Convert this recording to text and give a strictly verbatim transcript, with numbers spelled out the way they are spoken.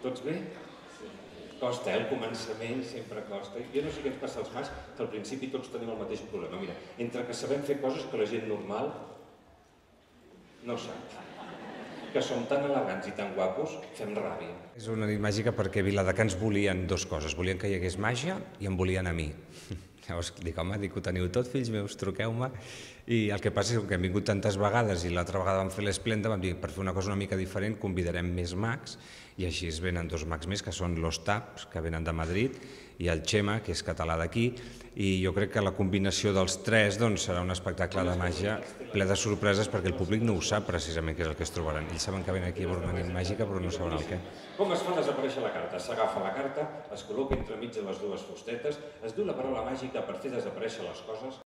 Tots bé? Costa, eh? El començament sempre costa. Jo no sé què ens passa als mags, que al principi tots tenim el mateix problema. Mira, entre que sabem fer coses que la gent normal no sap. Que som tan elegants i tan guapos, fem ràbia. És una nit màgica perquè Viladecans volien dues coses. Volien que hi hagués màgia i em volien a mi. Llavors dic, home, dic, ho teniu tot, fills meus, truqueu-me. I el que passa és que hem vingut tantes vegades i l'altra vegada vam fer l'Esplenda, vam dir, per fer una cosa una mica diferent, convidarem més mags, i així es venen dos mags més, que són Los Taps, que venen de Madrid, i el Xema, que és català d'aquí, i jo crec que la combinació dels tres doncs, serà un espectacle de màgia ple de sorpreses, perquè el públic no ho sap precisament què és el que es trobaran. Ells saben que venen aquí a veure una nit màgica, però no saben el què. Com es fa desaparèixer la carta? S'agafa la carta, es col·loca entremig de les dues fustetes, es diu la paraula màgica per fer desaparèixer les coses,